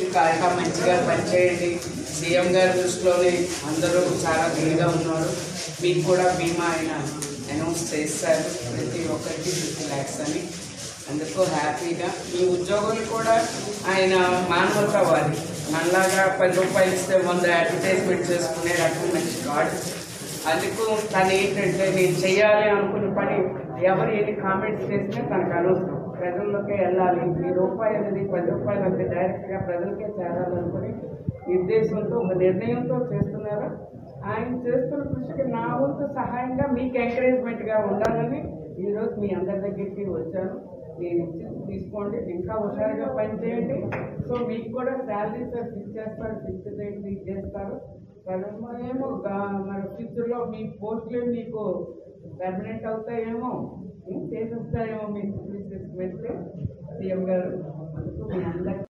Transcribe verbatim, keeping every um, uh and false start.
కాక మంచిగా పనిచేయండి. సీఎం గారి దృష్టిలోనే అందరూ చాలా బిల్గా ఉన్నారు. మీకు కూడా బీమా ఆయన అనౌన్స్ చేస్తారు ప్రతి ఒక్కరికి ఫిఫ్టీ ల్యాక్స్ అని. అందుకు హ్యాపీగా మీ ఉద్యోగులు కూడా ఆయన మానవతావాది. మనలాగా పది రూపాయలు ఇస్తే వంద అడ్వర్టైజ్మెంట్ చేసుకునే రకం మంచి కాదు. అందుకు తను ఏంటంటే నేను చేయాలి అనుకున్న పని ఎవరు ఎన్ని కామెంట్స్ చేసినా తనకు అనవసరం, ప్రజల్లోకే వెళ్ళాలి. ఈ రూపాయి అనేది పది రూపాయలు అంటే డైరెక్ట్గా ప్రజలకే చేరాలనుకుని నిర్దేశంతో ఒక నిర్ణయంతో చేస్తున్నారు. ఆయన చేస్తున్న కృషికి నా వంతు సహాయంగా మీకు ఎంకరేజ్మెంట్గా ఉండాలని ఈరోజు మీ అందరి దగ్గరికి వచ్చాను. నేను ఇచ్చి తీసుకోండి, ఇంకా హుషారుగా పనిచేయండి. సో మీకు కూడా శాలరీస్ ఫిక్స్ చేస్తారు, ఫిక్స్ చేయండి చేస్తారు. ఏమో మరి ఫ్యూచర్లో మీ పోస్టులు మీకు పర్మనెంట్ అవుతాయేమో, చేసేస్తాయేమో మీ సీఎం గారు. అందుకు మీ అందరికీ